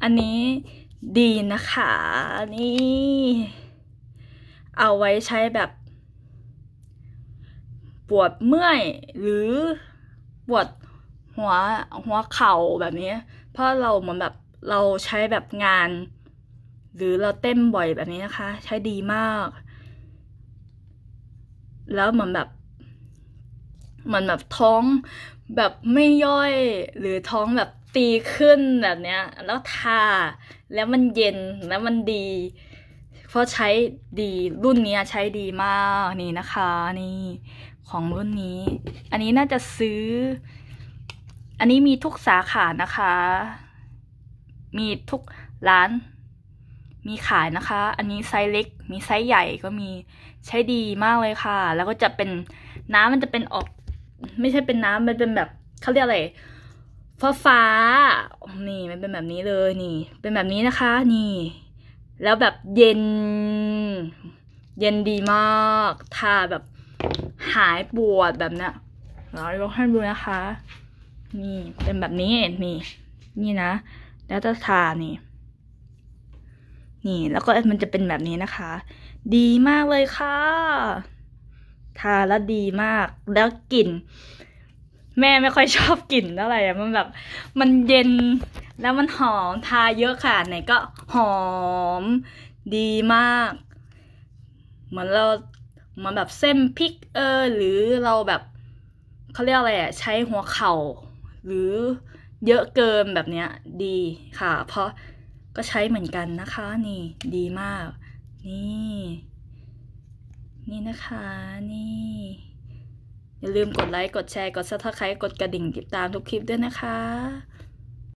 อันนี้ดีนะคะนี่เอาไว้ใช้แบบปวดเมื่อยหรือปวดหัวเข่าแบบนี้เพราะเราเหมือนแบบเราใช้แบบงานหรือเราเต้นบ่อยแบบนี้นะคะใช้ดีมากแล้วเหมือนแบบท้องแบบไม่ย่อยหรือท้องแบบตีขึ้นแบบเนี้ยแล้วทาแล้วมันเย็นแล้วมันดีเพราะใช้ดีรุ่นนี้ใช้ดีมากนี่นะคะนี่ของรุ่นนี้อันนี้น่าจะซื้ออันนี้มีทุกสาขานะคะมีทุกร้านมีขายนะคะอันนี้ไซส์เล็กมีไซส์ใหญ่ก็มีใช้ดีมากเลยค่ะแล้วก็จะเป็นน้ำมันจะเป็นออกไม่ใช่เป็นน้ำมันเป็นแบบเขาเรียกอะไรฟ้านี่มันเป็นแบบนี้เลยนี่เป็นแบบนี้นะคะนี่แล้วแบบเย็นดีมากทาแบบหายปวดแบบเนี้ยเราลองให้ดูนะคะนี่เป็นแบบนี้นี่นะแล้วจะทานี่แล้วก็มันจะเป็นแบบนี้นะคะดีมากเลยค่ะทาแล้วดีมากแล้วกลิ่นแม่ไม่ค่อยชอบกลิ่นเท่าไหร่มันแบบมันเย็นแล้วมันหอมทาเยอะค่ะไหนก็หอมดีมากเหมือนแบบเส้นพริกหรือเราแบบเขาเรียกอะไรใช้หัวเข่าหรือเยอะเกินแบบเนี้ยดีค่ะเพราะก็ใช้เหมือนกันนะคะนี่ดีมากนี่นะคะนี่อย่าลืมกดไลค์กดแชร์กด Subscribe กดกระดิ่งติดตามทุกคลิปด้วยนะคะ